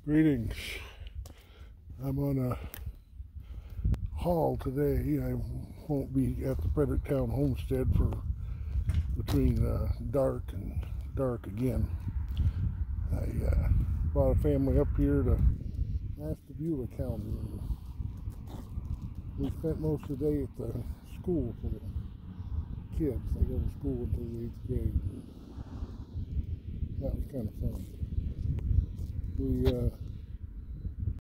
Greetings. I'm on a haul today. I won't be at the Fredericktown homestead for between dark and dark again. I brought a family up here to Beulah County. We spent most of the day at the school for the kids. They go to school until the 8th grade. That was kind of fun. We